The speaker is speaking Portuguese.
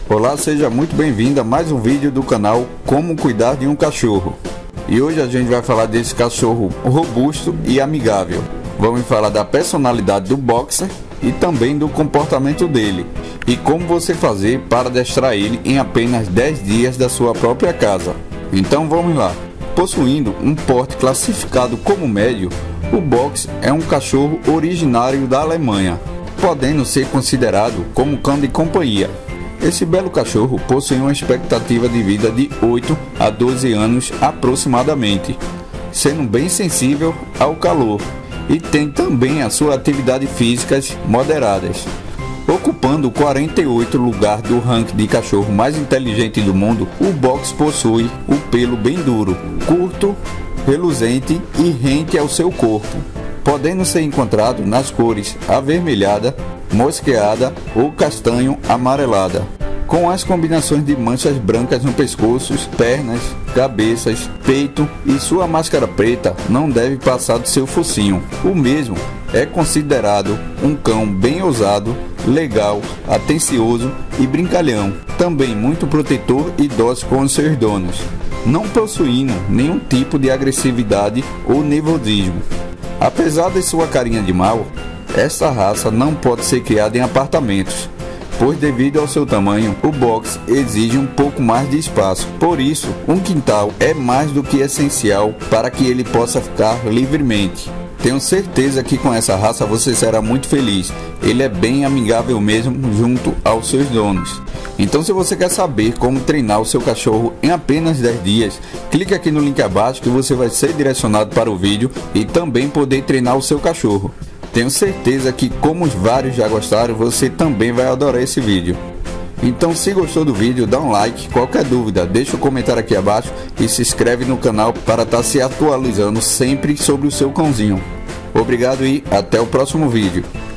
Olá, seja muito bem-vindo a mais um vídeo do canal Como Cuidar de um Cachorro. E hoje a gente vai falar desse cachorro robusto e amigável. Vamos falar da personalidade do boxer e também do comportamento dele. E como você fazer para adestrar ele em apenas 10 dias da sua própria casa. Então vamos lá. Possuindo um porte classificado como médio, o Boxer é um cachorro originário da Alemanha, podendo ser considerado como cão de companhia. Esse belo cachorro possui uma expectativa de vida de 8 a 12 anos aproximadamente, sendo bem sensível ao calor e tem também a sua atividade físicas moderadas. Ocupando o 48º lugar do ranking de cachorro mais inteligente do mundo, o Boxer possui o pelo bem duro, curto, reluzente e rente ao seu corpo, podendo ser encontrado nas cores avermelhada, mosqueada ou castanho amarelada, com as combinações de manchas brancas no pescoço, pernas, cabeças, peito e sua máscara preta não deve passar do seu focinho. O mesmo é considerado um cão bem ousado, legal, atencioso e brincalhão, também muito protetor e dócil com os seus donos, não possuindo nenhum tipo de agressividade ou nervosismo. Apesar de sua carinha de mal, essa raça não pode ser criada em apartamentos, pois devido ao seu tamanho, o Boxer exige um pouco mais de espaço. Por isso, um quintal é mais do que essencial para que ele possa ficar livremente. Tenho certeza que com essa raça você será muito feliz. Ele é bem amigável mesmo junto aos seus donos. Então, se você quer saber como treinar o seu cachorro em apenas 10 dias, clique aqui no link abaixo que você vai ser direcionado para o vídeo e também poder treinar o seu cachorro. Tenho certeza que, como os vários já gostaram, você também vai adorar esse vídeo. Então, se gostou do vídeo, dá um like. Qualquer dúvida, deixa um comentário aqui abaixo e se inscreve no canal para estar se atualizando sempre sobre o seu cãozinho. Obrigado e até o próximo vídeo.